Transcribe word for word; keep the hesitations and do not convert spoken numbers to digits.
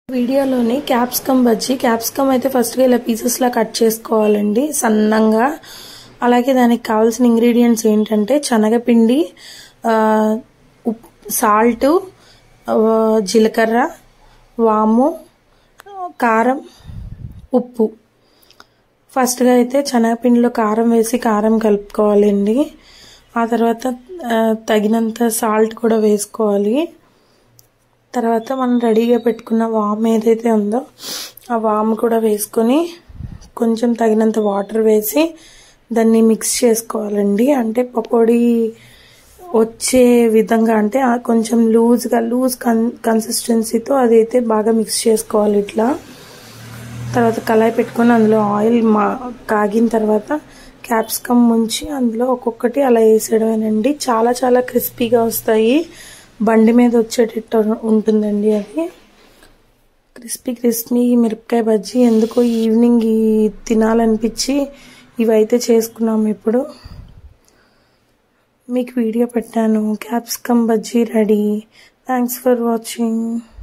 వీడియోలోని capsicum bajji capsicum అయితే first గా ఇలా పీసెస్ లా కట్ చేసుకోవాలండి సన్నంగా. అలాగే దానికి కావాల్సిన ఇంగ్రీడియంట్స్ ఏంటంటే శనగపిండి, సాల్ట్, జీలకర్ర, వాము, కారం, ఉప్పు. ఫస్ట్ గా అయితే శనగపిండిలో కారం వేసి కారం కలుపుకోవాలండి. ఆ తర్వాత తగినంత సాల్ట్ కూడా వేసుకోవాలి. తర్వాత మనం రెడీగా పెట్టుకున్న వాము ఏదైతే ఉందో ఆ వాము కూడా వేసుకొని కొంచెం తగినంత వాటర్ వేసి దాన్ని మిక్స్ చేసుకోవాలండి. అంటే పకోడీ వచ్చే విధంగా, అంటే కొంచెం లూజ్గా లూజ్ కన్ కన్సిస్టెన్సీతో అదైతే బాగా మిక్స్ చేసుకోవాలి ఇట్లా. తర్వాత కళాయి పెట్టుకొని అందులో ఆయిల్ మా కాగిన తర్వాత క్యాప్సికమ్ ముంచి అందులో ఒక్కొక్కటి అలా వేసేయడమేనండి. చాలా చాలా క్రిస్పీగా వస్తాయి. బండి మీద వచ్చేటట్టు ఉంటుందండి అది. క్రిస్పీ క్రిస్పీ మిరపకాయ బజ్జీ ఎందుకో ఈవినింగ్ తినాలనిపించి ఇవైతే చేసుకున్నాము. ఇప్పుడు మీకు వీడియో పెట్టాను. Capsicum bajji ready. Thanks for watching.